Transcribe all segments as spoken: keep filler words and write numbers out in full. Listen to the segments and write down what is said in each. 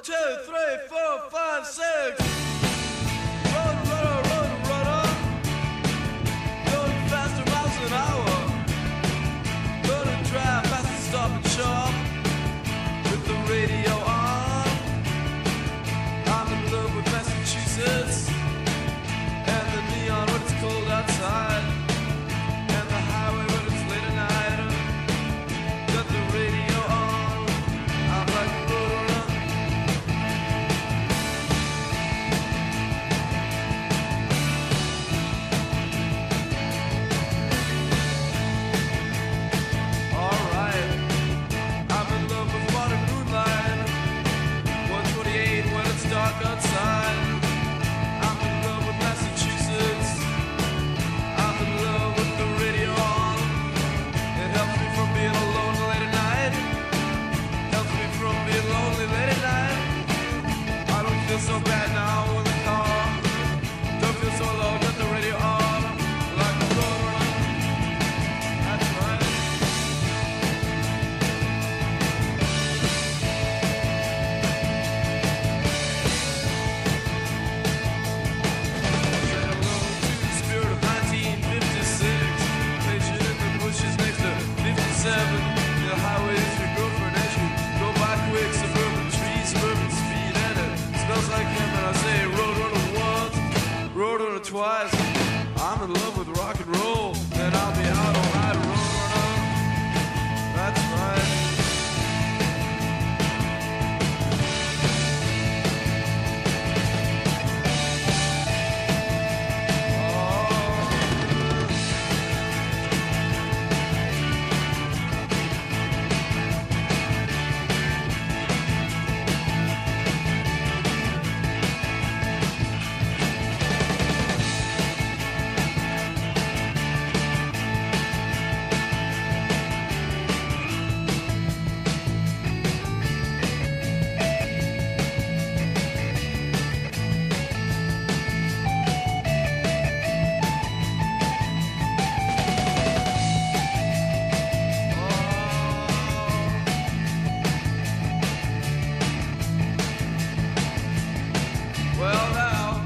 two, three, four, five, six. Roadrunner, Roadrunner, going faster miles an hour. Gonna drive fast and stop and shop with the radio on. I'm in love with Massachusetts and the neon when it's cold outside, and the highway when it's late at night. Got the radio on. I'm like a roadrunner. Alright, I'm in love with modern moonlight. one twenty-eight when it's dark outside. I'm in love with Massachusetts. I'm in love with the radio on. It helps me from being alone late at night. Helps me from being lonely late at night. I don't feel so bad now in the car. Don't feel so alone with the radio on. Like a roadrunner. That's right. Say hello to the spirit of nineteen fifty-six. Patient in the bushes next to fifty-seven. The highway is your girlfriend as you go by quick. Suburban trees, suburban speed, and it smells like him. And I say roadrunner once, roadrunner twice. I'm in love with rock and roll, and I'll be out all night, roadrunner. That's right. Well now,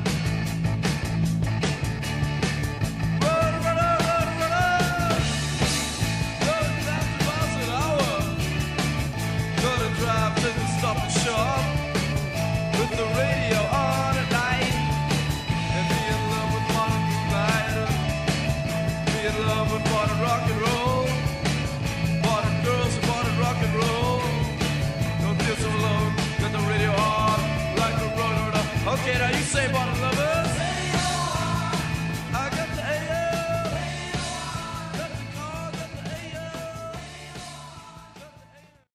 roadrunner, roadrunner, going faster miles an hour. Gonna drive to the stop and shop with the radio on at night, and be in love with modern moonlight. Be in love with modern rock and roll, modern girls and modern rock and roll. Don't feel so alone, got the radio on like a roadrunner. Okay, now you say modern lover.